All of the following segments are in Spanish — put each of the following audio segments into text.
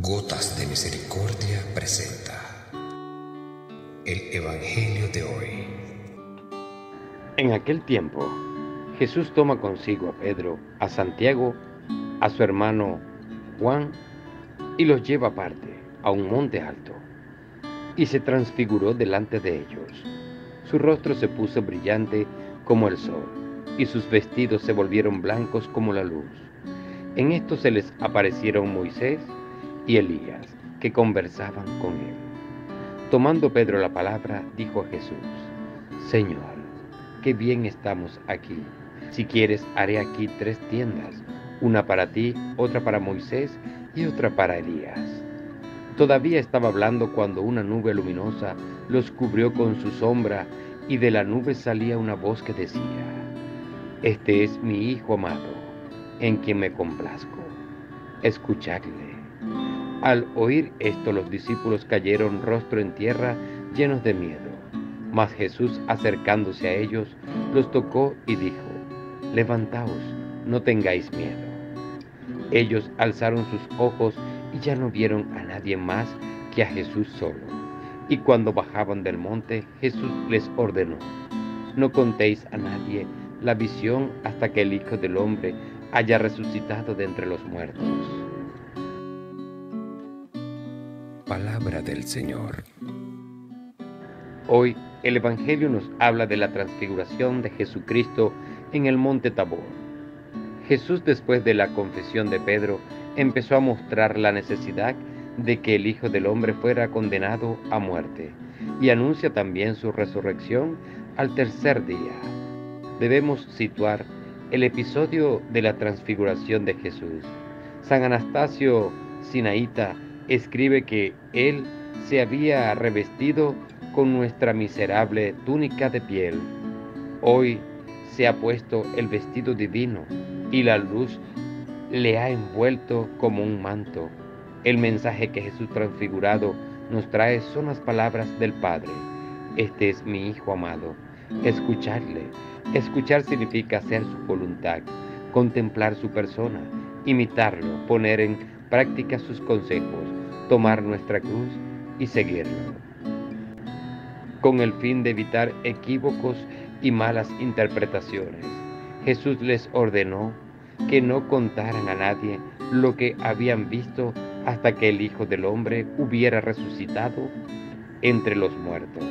Gotas de Misericordia presenta el Evangelio de hoy. En aquel tiempo, Jesús toma consigo a Pedro, a Santiago, a su hermano Juan, y los lleva aparte, a un monte alto, y se transfiguró delante de ellos. Su rostro se puso brillante como el sol, y sus vestidos se volvieron blancos como la luz. En esto se les aparecieron Moisés y Elías, que conversaban con él. Tomando Pedro la palabra, dijo a Jesús: Señor, qué bien estamos aquí. Si quieres, haré aquí 3 tiendas, una para ti, otra para Moisés y otra para Elías. Todavía estaba hablando cuando una nube luminosa los cubrió con su sombra, y de la nube salía una voz que decía: Este es mi Hijo amado, en quien me complazco. Escuchadle. Al oír esto, los discípulos cayeron rostro en tierra, llenos de miedo. Mas Jesús, acercándose a ellos, los tocó y dijo: Levantaos, no tengáis miedo. Ellos alzaron sus ojos y ya no vieron a nadie más que a Jesús solo. Y cuando bajaban del monte, Jesús les ordenó: No contéis a nadie la visión hasta que el Hijo del Hombre haya resucitado de entre los muertos. Palabra del Señor. Hoy el Evangelio nos habla de la transfiguración de Jesucristo en el monte Tabor. Jesús, después de la confesión de Pedro, empezó a mostrar la necesidad de que el Hijo del Hombre fuera condenado a muerte, y anuncia también su resurrección al tercer día. Debemos situar el episodio de la transfiguración de Jesús. San Anastasio Sinaíta escribe que él se había revestido con nuestra miserable túnica de piel. Hoy se ha puesto el vestido divino y la luz le ha envuelto como un manto. El mensaje que Jesús transfigurado nos trae son las palabras del Padre: Este es mi Hijo amado, escuchadle. Escuchar significa hacer su voluntad, contemplar su persona, imitarlo, poner en práctica sus consejos, tomar nuestra cruz y seguirlo. Con el fin de evitar equívocos y malas interpretaciones, Jesús les ordenó que no contaran a nadie lo que habían visto hasta que el Hijo del Hombre hubiera resucitado entre los muertos.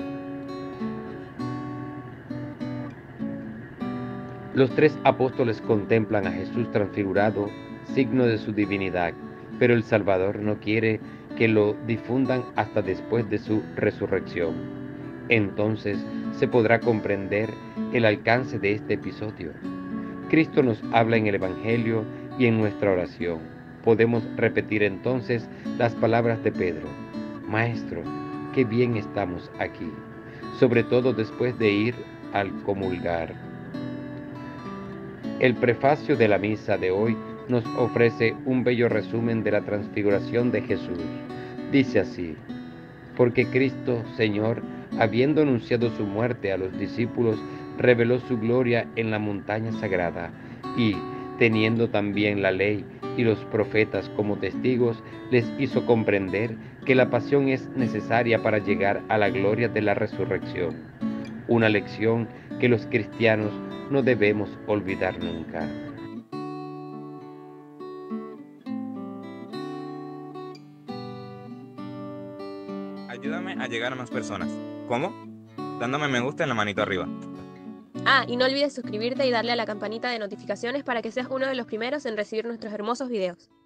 Los 3 apóstoles contemplan a Jesús transfigurado, signo de su divinidad, pero el Salvador no quiere que lo difundan hasta después de su resurrección. Entonces se podrá comprender el alcance de este episodio. Cristo nos habla en el Evangelio y en nuestra oración. Podemos repetir entonces las palabras de Pedro: Maestro, qué bien estamos aquí, sobre todo después de ir al comulgar. El prefacio de la misa de hoy nos ofrece un bello resumen de la transfiguración de Jesús. Dice así: Porque Cristo, Señor, habiendo anunciado su muerte a los discípulos, reveló su gloria en la montaña sagrada, y, teniendo también la ley y los profetas como testigos, les hizo comprender que la pasión es necesaria para llegar a la gloria de la resurrección. Una lección que los cristianos no debemos olvidar nunca. Ayúdame a llegar a más personas. ¿Cómo? Dándome me gusta en la manito arriba. Y no olvides suscribirte y darle a la campanita de notificaciones para que seas uno de los primeros en recibir nuestros hermosos videos.